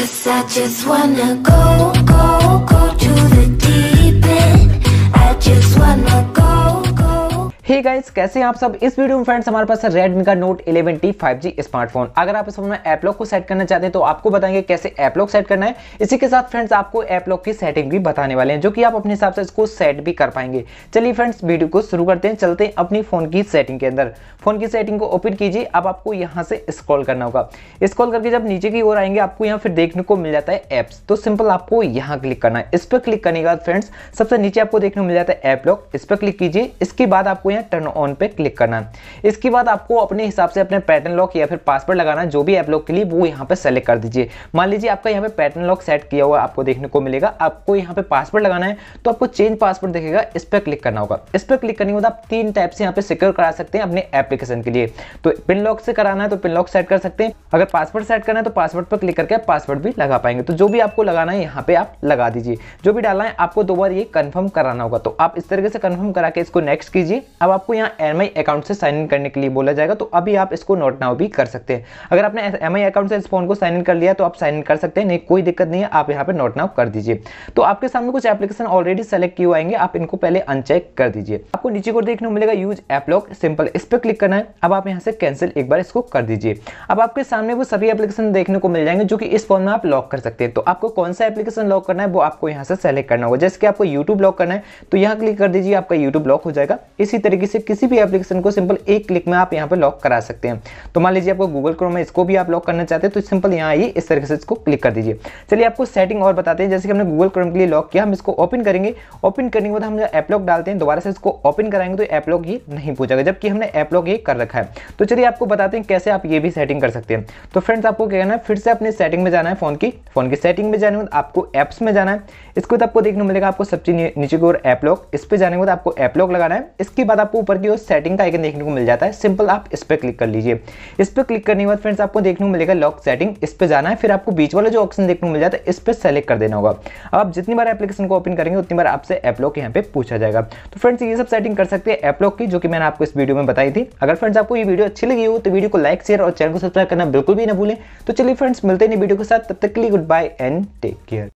'Cause I just wanna go to the deep end. I just wanna go. Hey guys, कैसे हैं आप सब। इस वीडियो में फ्रेंड्स हमारे पास है Redmi का Note 11T 5G स्मार्टफोन। अगर आप इस फोन में ऐप लॉक को सेट करना चाहते हैं तो आपको बताएंगे कैसे ऐप लॉक सेट करना है। इसी के साथ फ्रेंड्स आपको ऐप लॉक की सेटिंग भी बताने वाले हैं, जो कि आप अपने हिसाब से इसको सेट भी कर पाएंगे। चलिए फ्रेंड्स वीडियो को शुरू करते हैं। चलते हैं अपनी फोन की सेटिंग के अंदर। फोन की सेटिंग को ओपन कीजिए। अब आपको यहाँ से स्क्रॉल करना होगा। स्क्रॉल करके जब नीचे की ओर आएंगे आपको यहाँ फिर देखने को मिल जाता है ऐप्स। तो सिंपल आपको यहाँ क्लिक करना है। इस पर क्लिक करने के बाद फ्रेंड्स सबसे नीचे आपको देखने को मिल जाता है ऐप लॉक। इस पर क्लिक कीजिए। इसके बाद आपको यहाँ टर्न ऑन पे क्लिक करना है। इसके बाद आपको अपने हिसाब से अपने पैटर्न लॉक या फिर पासवर्ड लगाना है, जो भी ऐप लॉक के लिए वो यहाँ पे सेलेक्ट कर दीजिए। मान लीजिए आपका यहाँ पे पैटर्न लॉक सेट किया हुआ आपको देखने को मिलेगा। आपको यहाँ पे पासवर्ड लगाना है तो आपको चेंज पासवर्ड दिखेगा, इस पर क्लिक करना होगा। इस पर क्लिक करने के बाद आप तीन टाइप से यहाँ पे सिक्योर करा सकते हैं अपने एप्लीकेशन के लिए। तो पिन लॉक से कराना है तो पिन लॉक सेट कर सकते हैं। अगर पासवर्ड सेट करना है तो पासवर्ड पर क्लिक करके पासवर्ड भी लगा पाएंगे। तो जो भी आपको लगाना है यहाँ पे आप लगा दीजिए। जो भी डालना है आपको दो बार ये कंफर्म कराना होगा। तो आप इस तरीके से कंफर्म करा के इसको नेक्स्ट कीजिए। अब आपको यहाँ MI अकाउंट से साइन इन करने के लिए बोला जाएगा, तो अभी आप इसको नोट नाउ भी कर सकते हैं। अगर आपने MI अकाउंट से इस फोन को साइन इन कर लिया तो आप साइन इन कर सकते हैं, नहीं कोई दिक्कत नहीं है। आप यहाँ पे नोट नाउ कर दीजिए। तो आपके सामने कुछ एप्लीकेशन ऑलरेडी सेलेक्ट किए आएंगे, आप इनको पहले अनचेक कर दीजिए। आपको नीचे को देखने को मिलेगा यूज ऐप लॉक, सिंपल इस पर क्लिक करना है। अब आप यहाँ से कैंसिल एक बार इसको कर दीजिए। अब आपके सामने वो सभी एप्लीकेशन देखने को मिल जाएंगे जो कि इस फोन में आप लॉक कर सकते हैं। तो आपको कौन सा एप्लीकेशन लॉक करना है वो आपको यहाँ से सेलेक्ट करना होगा। जैसे कि आपको यूट्यूब लॉक करना है तो यहाँ क्लिक कर दीजिए, आपका यूट्यूब लॉक हो जाएगा। इसी तरीके से किसी भी एप्लीकेशन को सिंपल एक क्लिक में आप यहाँ पे लॉक करा सकते हैं। तो मान लीजिए आपको गूगल क्रोम है, इसको भी आप लॉक करना चाहते हैं तो सिंपल यहाँ आइए, इस तरीके से इसको क्लिक कर दीजिए। चलिए आपको सेटिंग और बताते हैं। जैसे कि हमने गूगल क्रोम के लिए लॉक किया, हम इसको ओपन करेंगे। ओपन करने के बाद हम ऐप लॉक डालते हैं, दोबारा से इसको ओपन कराएंगे तो ऐप लॉक ये नहीं पूछेगा, जबकि हमने ऐप लॉक ये कर रखा है। तो चलिए आपको बताते हैं कैसे आप ये भी सेटिंग कर सकते हैं। तो फ्रेंड्स आपको क्या करना है, फिर से अपने सेटिंग में जाना है। फोन की सेटिंग में जाने के बाद आपको एप्स में जाना है। इसके बाद आपको देखने को मिलेगा आपको सबसे नीचे की ओर ऐप लॉक। इस पे जाने के बाद आपको ऐप लॉक लगाना है। इसके बाद आपको ऊपर की ओर सेटिंग का आइकन देखने को मिल जाता है, सिंपल आप इस पे क्लिक कर लीजिए। इस पे क्लिक करने के बाद फ्रेंड्स आपको देखने को मिलेगा लॉक सेटिंग, इस पे जाना है। फिर आपको बीच वाला जो ऑप्शन देखने को मिल जाता है इस पे सेलेक्ट कर देना होगा। अब आप जितनी बार एप्लीकेशन को ओपन करेंगे उतनी बार आपसे ऐप लॉक यहाँ पे पूछा जाएगा। तो फ्रेंड्स ये सब सेटिंग कर सकते हैं ऐप लॉक की, जो कि मैंने आपको इस वीडियो में बताई थी। अगर फ्रेंड्स आपको ये वीडियो अच्छी लगी हो तो वीडियो को लाइक शेयर और चैनल को सब्सक्राइब करना बिल्कुल भी ना भूलें। तो चलिए फ्रेंड्स मिलते हैं नई वीडियो के साथ, तब तक के लिए good bye and take care.